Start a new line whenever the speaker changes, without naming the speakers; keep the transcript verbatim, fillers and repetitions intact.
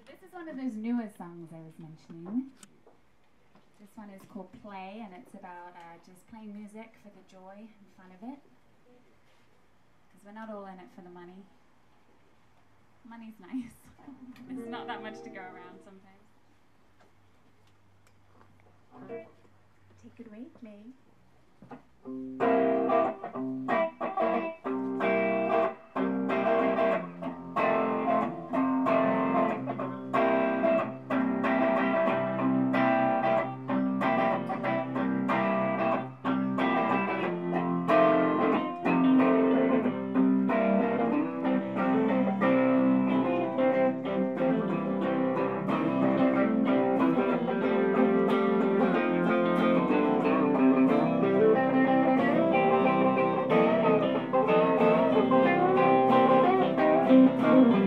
This is one of those newer songs I was mentioning. This one is called Play, and it's about uh, just playing music for the joy and fun of it. Because we're not all in it for the money. Money's nice. There's not that much to go around sometimes. Take it away, Play.
Thank you.